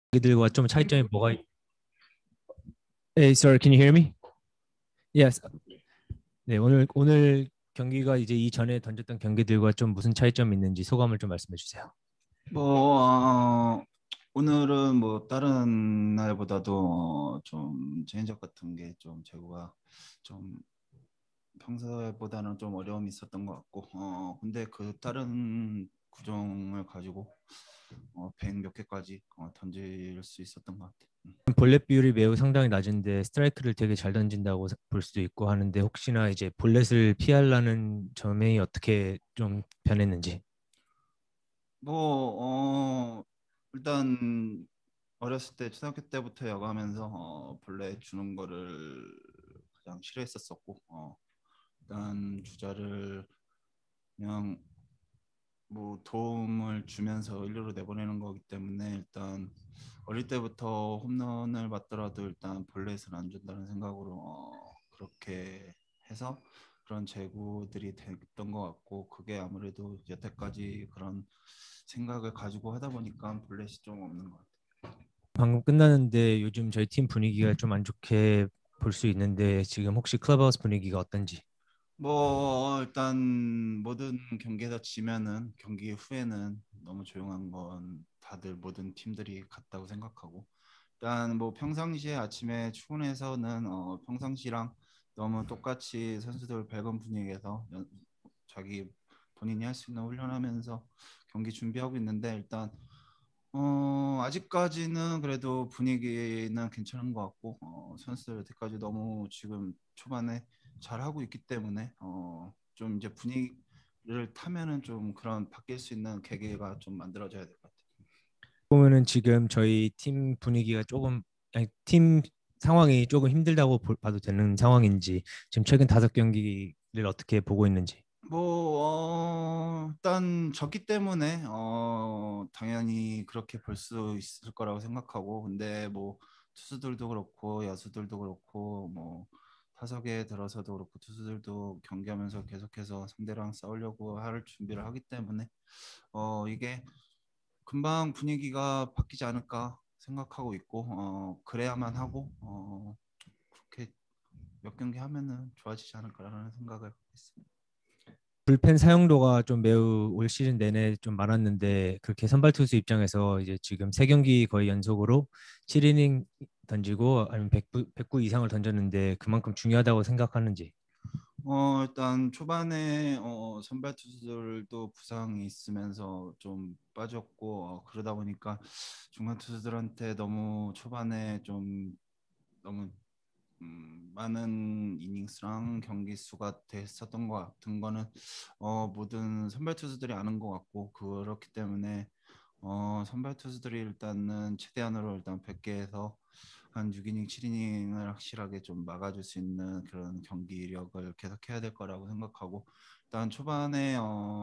경기들과 좀 차이점이 뭐가 Hey, sir, can you hear me? Yes. 네, 오늘 경기가 이제 이전에 던졌던 경기들과 좀 무슨 차이점이 있는지 소감을 좀 말씀해 주세요. 오늘은 뭐 다른 날보다도 좀 체인지업 같은 게 좀 제구가 좀 평소보다는 좀 어려움이 있었던 것 같고 근데 그 다른 구종을 가지고 100 몇 개까지 던질 수 있었던 것 같아. 볼넷 비율이 매우 상당히 낮은데 스트라이크를 되게 잘 던진다고 볼 수도 있고 하는데 혹시나 이제 볼넷을 피하려는 점이 어떻게 좀 변했는지. 일단 어렸을 때 초등학교 때부터 야구하면서 본래 주는 거를 가장 싫어했었었고 일단 주자를 그냥 뭐 도움을 주면서 일루로 내보내는 거기 때문에 일단 어릴 때부터 홈런을 맞더라도 일단 볼넷을 안 준다는 생각으로 그렇게 해서 그런 제구들이 됐던 것 같고 그게 아무래도 여태까지 그런 생각을 가지고 하다 보니까 볼넷이 좀 없는 것 같아요. 방금 끝나는데 요즘 저희 팀 분위기가 좀 안 좋게 볼 수 있는데 지금 혹시 클럽하우스 분위기가 어떤지. 일단 모든 경기에서 지면은 경기 후에는 너무 조용한 건 다들 모든 팀들이 같다고 생각하고 일단 뭐 평상시에 아침에 출근해서는 평상시랑 너무 똑같이 선수들 밝은 분위기에서 자기 본인이 할 수 있는 훈련하면서 경기 준비하고 있는데 일단 아직까지는 그래도 분위기는 괜찮은 것 같고 선수들 여태까지 너무 지금 초반에 잘 하고 있기 때문에 좀 이제 분위기를 타면은 좀 그런 바뀔 수 있는 계기가 좀 만들어져야 될 것 같아요. 보면은 지금 저희 팀 분위기가 조금 아니, 팀 상황이 조금 힘들다고 봐도 되는 상황인지 지금 최근 5경기를 어떻게 보고 있는지. 일단 졌기 때문에 당연히 그렇게 볼 수 있을 거라고 생각하고 근데 뭐 투수들도 그렇고 야수들도 그렇고 뭐 타석에 들어서도 그렇고 투수들도 경기하면서 계속해서 상대랑 싸우려고 할 준비를 하기 때문에 이게 금방 분위기가 바뀌지 않을까 생각하고 있고 그래야만 하고 그렇게 몇 경기 하면은 좋아지지 않을까라는 생각을 하고 있습니다. 불펜 사용도가 좀 매우 올 시즌 내내 좀 많았는데 그렇게 선발 투수 입장에서 이제 지금 3경기 거의 연속으로 7이닝 던지고 아니면 100구 이상을 던졌는데 그만큼 중요하다고 생각하는지. 일단 초반에 선발 투수들도 부상이 있으면서 좀 빠졌고 그러다 보니까 중간 투수들한테 너무 초반에 좀 너무 많은 이닝스랑 경기 수가 됐었던 것 같은 거는 모든 선발 투수들이 아는 것 같고 그렇기 때문에 선발 투수들이 일단은 최대한으로 일단 100개에서 한 6이닝, 7이닝을 확실하게 좀 막아줄 수 있는 그런 경기력을 계속해야 될 거라고 생각하고 일단 초반에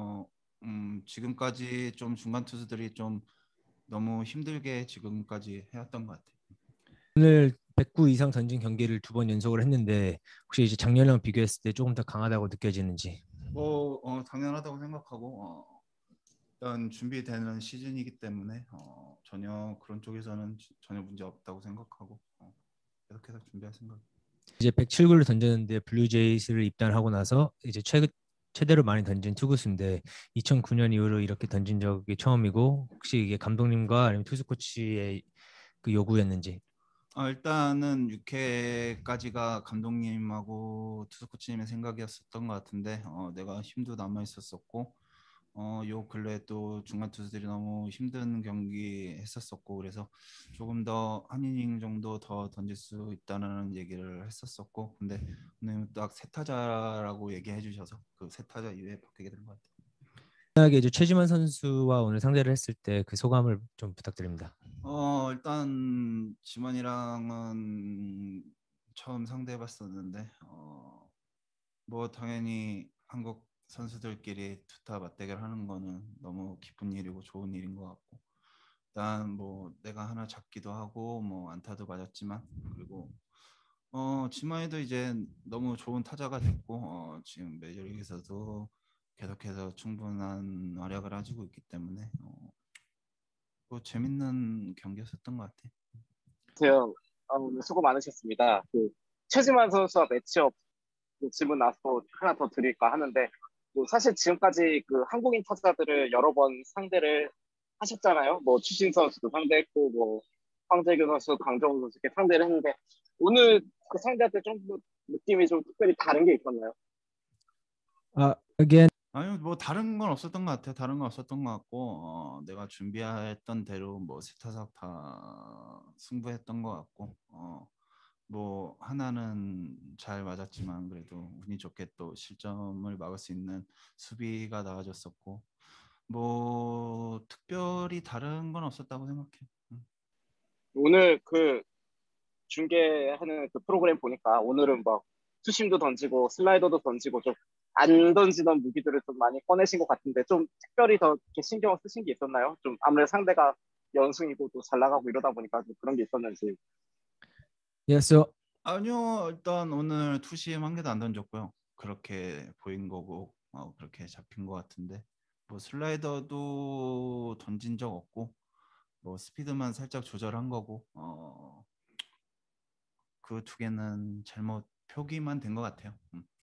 지금까지 좀 중간 투수들이 좀 너무 힘들게 지금까지 해왔던 것 같아요. 오늘 109 이상 던진 경기를 2번 연속을 했는데 혹시 이제 작년이랑 비교했을 때 조금 더 강하다고 느껴지는지. 당연하다고 생각하고 일단 준비되는 시즌이기 때문에 전혀 그런 쪽에서는 전혀 문제 없다고 생각하고 계속해서 준비할 생각. 이제 107구를 던졌는데 블루제이스를 입단하고 나서 이제 최대로 많이 던진 투구수인데 2009년 이후로 이렇게 던진 적이 처음이고 혹시 이게 감독님과 아니면 투수 코치의 그 요구였는지. 일단은 6회까지가 감독님하고 투수 코치님의 생각이었었던 것 같은데 내가 힘도 남아 있었었고 요 근래 또 중간 투수들이 너무 힘든 경기 했었었고 그래서 조금 더 한 이닝 정도 더 던질 수 있다는 얘기를 했었었고 근데 오늘 딱 세 타자라고 얘기해 주셔서 그 세 타자 이후에 바뀌게 된 것 같아요. 만약에 이제 최지만 선수와 오늘 상대를 했을 때 그 소감을 좀 부탁드립니다. 일단 지만이랑은 처음 상대해봤었는데 뭐 당연히 한국 선수들끼리 투타 맞대결 하는 거는 너무 기쁜 일이고 좋은 일인 것 같고 일단 뭐 내가 하나 잡기도 하고 뭐 안타도 맞았지만 그리고 지만이도 이제 너무 좋은 타자가 됐고 지금 메이저리그에서도 계속해서 충분한 활약을 가지고 있기 때문에 뭐 재밌는 경기였었던 것 같아. 아무튼 오늘 수고 많으셨습니다. 최지만 선수와 매치업 질문 나서 하나 더 드릴까 하는데 사실 지금까지 한국인 타자들을 여러 번 상대를 하셨잖아요. 뭐 추신 선수도 상대했고 뭐 황재균 선수, 강정호 선수 이렇게 상대를 했는데 오늘 상대할 때 좀 느낌이 좀 특별히 다른 게 있었나요? Again, 아니 뭐 다른 건 없었던 것 같아. 다른 건 없었던 것 같고 내가 준비했던 대로 뭐 세타석 다 승부했던 것 같고 뭐 하나는 잘 맞았지만 그래도 운이 좋게 또 실점을 막을 수 있는 수비가 나와줬었고 뭐 특별히 다른 건 없었다고 생각해. 오늘 중계하는 프로그램 보니까 오늘은 막 투심도 던지고 슬라이더도 던지고 좀 안 던지던 무기들을 좀 많이 꺼내신 것 같은데 좀 특별히 더 이렇게 신경을 쓰신 게 있었나요? 좀 아무래도 상대가 연승이고 또 잘 나가고 이러다 보니까 좀 그런 게 있었는지. yeah. So 아니요 일단 오늘 투심 한 개도 안 던졌고요. 그렇게 보인 거고 그렇게 잡힌 것 같은데 뭐 슬라이더도 던진 적 없고 뭐 스피드만 살짝 조절한 거고 그 두 개는 잘못 표기만 된 것 같아요.